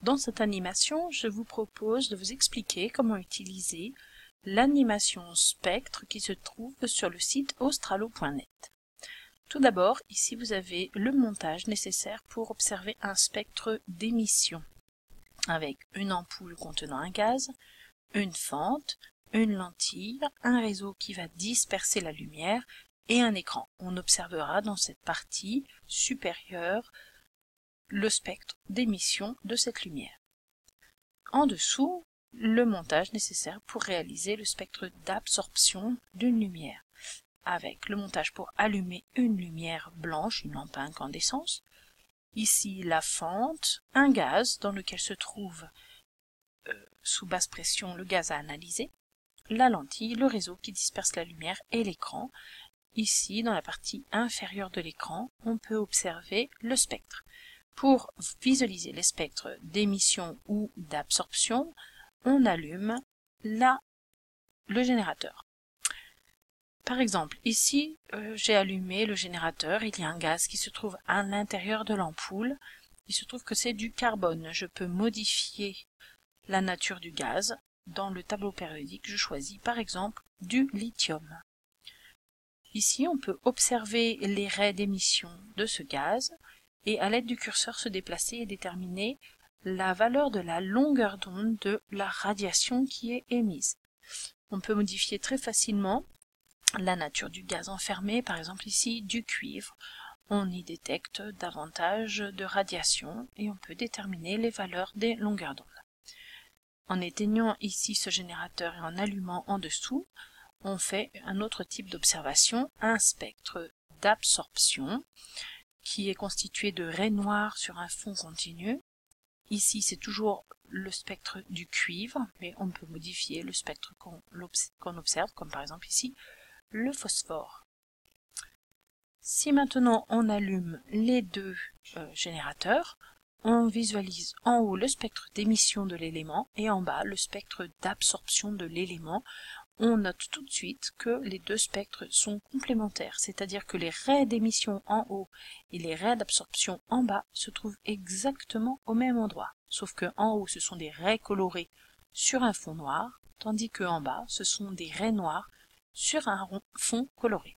Dans cette animation, je vous propose de vous expliquer comment utiliser l'animation spectre qui se trouve sur le site australo.net. Tout d'abord, ici vous avez le montage nécessaire pour observer un spectre d'émission, avec une ampoule contenant un gaz, une fente, une lentille, un réseau qui va disperser la lumière et un écran. On observera dans cette partie supérieure le spectre d'émission de cette lumière. En dessous, le montage nécessaire pour réaliser le spectre d'absorption d'une lumière, avec le montage pour allumer une lumière blanche, une lampe à incandescence. Ici, la fente, un gaz dans lequel se trouve sous basse pression le gaz à analyser, la lentille, le réseau qui disperse la lumière et l'écran. Ici, dans la partie inférieure de l'écran, on peut observer le spectre. Pour visualiser les spectres d'émission ou d'absorption, on allume le générateur. Par exemple, ici, j'ai allumé le générateur, il y a un gaz qui se trouve à l'intérieur de l'ampoule. Il se trouve que c'est du carbone. Je peux modifier la nature du gaz. Dans le tableau périodique, je choisis par exemple du lithium. Ici, on peut observer les raies d'émission de ce gaz et à l'aide du curseur se déplacer et déterminer la valeur de la longueur d'onde de la radiation qui est émise. On peut modifier très facilement la nature du gaz enfermé, par exemple ici du cuivre. On y détecte davantage de radiation et on peut déterminer les valeurs des longueurs d'onde. En éteignant ici ce générateur et en allumant en dessous, on fait un autre type d'observation, un spectre d'absorption qui est constitué de raies noires sur un fond continu. Ici, c'est toujours le spectre du cuivre, mais on peut modifier le spectre qu'on observe, comme par exemple ici, le phosphore. Si maintenant on allume les deux générateurs, on visualise en haut le spectre d'émission de l'élément et en bas le spectre d'absorption de l'élément. On note tout de suite que les deux spectres sont complémentaires, c'est-à-dire que les raies d'émission en haut et les raies d'absorption en bas se trouvent exactement au même endroit, sauf que en haut ce sont des raies colorées sur un fond noir, tandis que en bas ce sont des raies noires sur un fond coloré.